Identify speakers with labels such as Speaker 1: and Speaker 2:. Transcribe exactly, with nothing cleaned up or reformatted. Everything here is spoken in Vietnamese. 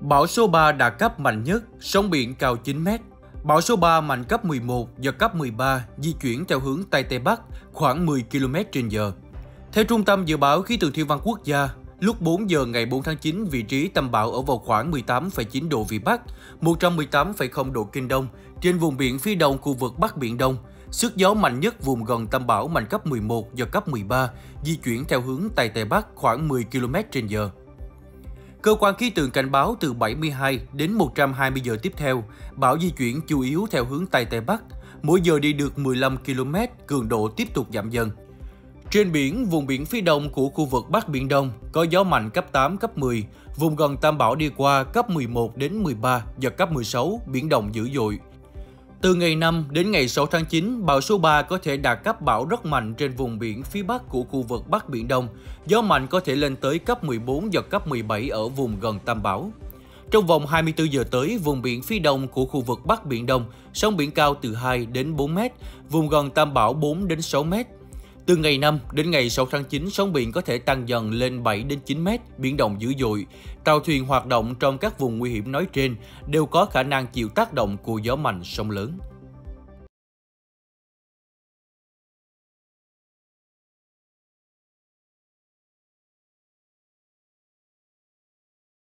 Speaker 1: Bão số ba đạt cấp mạnh nhất, sóng biển cao chín mét. Bão số ba mạnh cấp mười một, giật cấp mười ba, di chuyển theo hướng Tây Tây Bắc, khoảng mười ki lô mét trên giờ. Theo Trung tâm Dự báo Khí tượng Thủy văn Quốc gia, lúc bốn giờ ngày bốn tháng chín, vị trí tâm bão ở vào khoảng mười tám phẩy chín độ Vĩ Bắc, một trăm mười tám phẩy không độ Kinh Đông, trên vùng biển phía đông khu vực Bắc Biển Đông. Sức gió mạnh nhất vùng gần tâm bão mạnh cấp mười một, giật cấp mười ba, di chuyển theo hướng Tây Tây Bắc khoảng mười ki lô mét trên giờ. Cơ quan khí tượng cảnh báo từ bảy mươi hai đến một trăm hai mươi giờ tiếp theo, bão di chuyển chủ yếu theo hướng Tây Tây Bắc, mỗi giờ đi được mười lăm ki lô mét, cường độ tiếp tục giảm dần. Trên biển, vùng biển phía đông của khu vực Bắc Biển Đông có gió mạnh cấp tám, cấp mười, vùng gần tâm bão đi qua cấp mười một đến mười ba, giật cấp mười sáu, biển động dữ dội. Từ ngày năm đến ngày sáu tháng chín, bão số ba có thể đạt cấp bão rất mạnh trên vùng biển phía bắc của khu vực Bắc Biển Đông. Gió mạnh có thể lên tới cấp mười bốn, giật cấp mười bảy ở vùng gần tâm bão. Trong vòng hai mươi tư giờ tới, vùng biển phía đông của khu vực Bắc Biển Đông, sóng biển cao từ hai đến bốn mét, vùng gần tâm bão bốn đến sáu mét. Từ ngày năm đến ngày sáu tháng chín, sóng biển có thể tăng dần lên bảy đến chín mét, biển động dữ dội. Tàu thuyền hoạt động trong các vùng nguy hiểm nói trên đều có khả năng chịu tác động của gió mạnh, sóng lớn.